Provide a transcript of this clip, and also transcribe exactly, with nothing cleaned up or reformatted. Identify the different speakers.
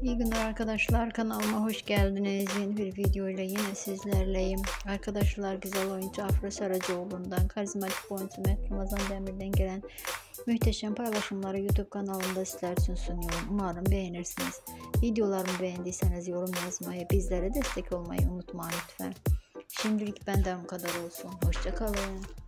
Speaker 1: İyi günler arkadaşlar, kanalıma hoş geldiniz. Yeni bir video ile yine sizlerleyim. Arkadaşlar, güzel oyuncu Afra Saracoğlu'ndan, karizmatik oyuncu Mert Ramazan Demir'den gelen muhteşem paylaşımları YouTube kanalımda sizler için sunuyorum. Umarım beğenirsiniz. Videolarımı beğendiyseniz yorum yazmayı, bizlere destek olmayı unutmayın lütfen. Şimdilik benden bu kadar olsun. Hoşça kalın.